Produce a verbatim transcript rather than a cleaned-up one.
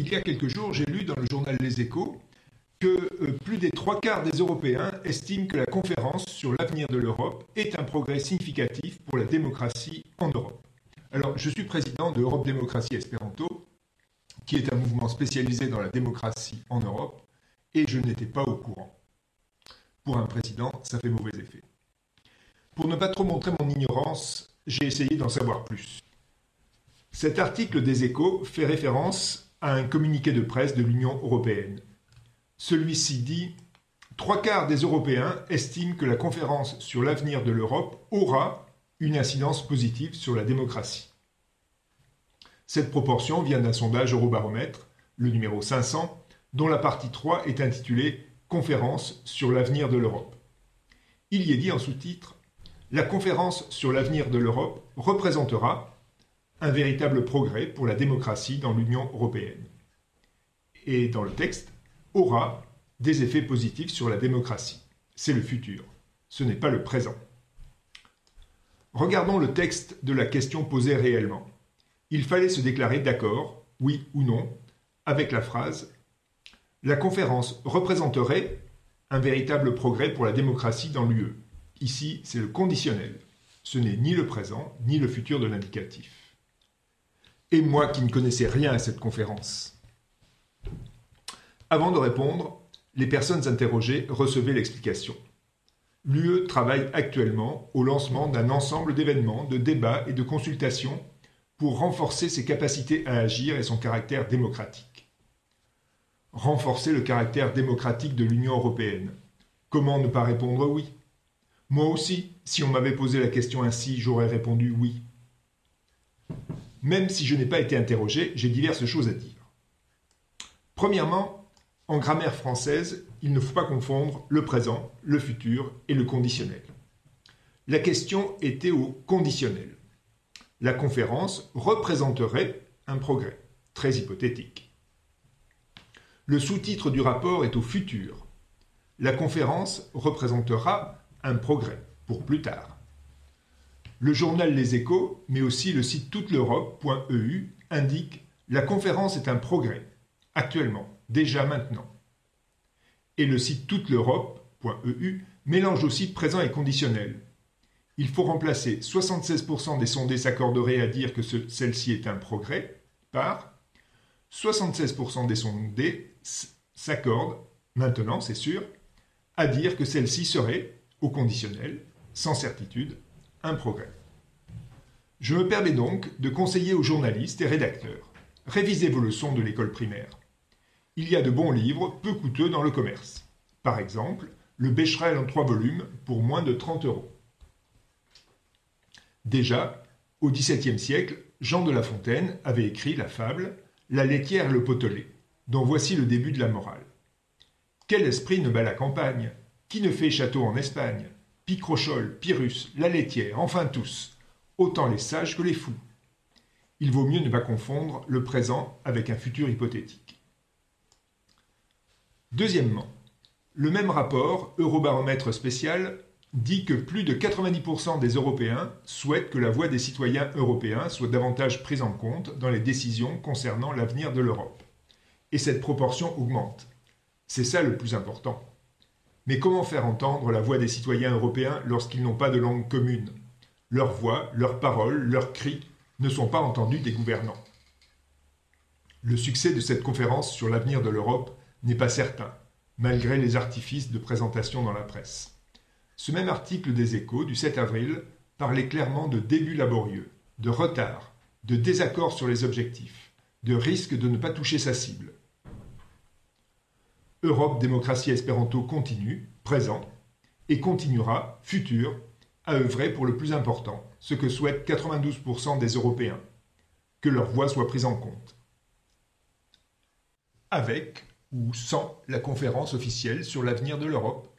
il y a quelques jours, j'ai lu dans le journal Les Échos que euh, plus des trois quarts des Européens estiment que la conférence sur l'avenir de l'Europe est un progrès significatif pour la démocratie en Europe. Alors, je suis président de Europe Démocratie Espéranto, qui est un mouvement spécialisé dans la démocratie en Europe, et je n'étais pas au courant. Pour un président, ça fait mauvais effet. Pour ne pas trop montrer mon ignorance, j'ai essayé d'en savoir plus. Cet article des Échos fait référence à un communiqué de presse de l'Union européenne. Celui-ci dit « Trois quarts des Européens estiment que la conférence sur l'avenir de l'Europe aura une incidence positive sur la démocratie. » Cette proportion vient d'un sondage Eurobaromètre, le numéro cinq cents, dont la partie trois est intitulée « Conférence sur l'avenir de l'Europe ». Il y est dit en sous-titre « La conférence sur l'avenir de l'Europe représentera un véritable progrès pour la démocratie dans l'Union européenne. » Et dans le texte, « aura des effets positifs sur la démocratie ». C'est le futur, ce n'est pas le présent. Regardons le texte de la question posée réellement. Il fallait se déclarer d'accord, oui ou non, avec la phrase « La conférence représenterait un véritable progrès pour la démocratie dans l'U E ». Ici, c'est le conditionnel. Ce n'est ni le présent, ni le futur de l'indicatif. Et moi qui ne connaissais rien à cette conférence. Avant de répondre, les personnes interrogées recevaient l'explication. L'U E travaille actuellement au lancement d'un ensemble d'événements, de débats et de consultations pour renforcer ses capacités à agir et son caractère démocratique. Renforcer le caractère démocratique de l'Union européenne. Comment ne pas répondre oui? Moi aussi, si on m'avait posé la question ainsi, j'aurais répondu oui. Même si je n'ai pas été interrogé, j'ai diverses choses à dire. Premièrement, en grammaire française, il ne faut pas confondre le présent, le futur et le conditionnel. La question était au conditionnel. La conférence représenterait un progrès, très hypothétique. Le sous-titre du rapport est au futur. La conférence représentera un progrès, pour plus tard. Le journal Les Échos, mais aussi le site toute l'Europe point E U, indique « La conférence est un progrès, actuellement, déjà maintenant ». Et le site toute l'Europe point E U mélange aussi présent et conditionnel. Il faut remplacer soixante-seize pour cent des sondés s'accorderaient à dire que ce, celle-ci est un progrès par soixante-seize pour cent des sondés s'accordent, maintenant c'est sûr, à dire que celle-ci serait, au conditionnel, sans certitude, un progrès. Je me permets donc de conseiller aux journalistes et rédacteurs. Révisez vos leçons de l'école primaire. Il y a de bons livres, peu coûteux dans le commerce. Par exemple, le Becherel en trois volumes pour moins de trente euros. Déjà, au dix-septième siècle, Jean de La Fontaine avait écrit la fable « La laitière et le potelet », dont voici le début de la morale. Quel esprit ne bat la campagne? Qui ne fait château en Espagne? Picrochole, Pyrrhus, la laitière, enfin tous, autant les sages que les fous. Il vaut mieux ne pas confondre le présent avec un futur hypothétique. Deuxièmement, le même rapport, Eurobaromètre spécial, dit que plus de quatre-vingt-dix pour cent des Européens souhaitent que la voix des citoyens européens soit davantage prise en compte dans les décisions concernant l'avenir de l'Europe. Et cette proportion augmente. C'est ça le plus important. Mais comment faire entendre la voix des citoyens européens lorsqu'ils n'ont pas de langue commune? Leurs voix, leurs paroles, leurs cris ne sont pas entendus des gouvernants. Le succès de cette conférence sur l'avenir de l'Europe n'est pas certain, malgré les artifices de présentation dans la presse. Ce même article des Échos du sept avril parlait clairement de débuts laborieux, de retard, de désaccords sur les objectifs, de risque de ne pas toucher sa cible. Europe Démocratie Espéranto continue, présent, et continuera, futur, à œuvrer pour le plus important, ce que souhaitent quatre-vingt-douze pour cent des Européens, que leur voix soit prise en compte. Avec ou sans la conférence officielle sur l'avenir de l'Europe.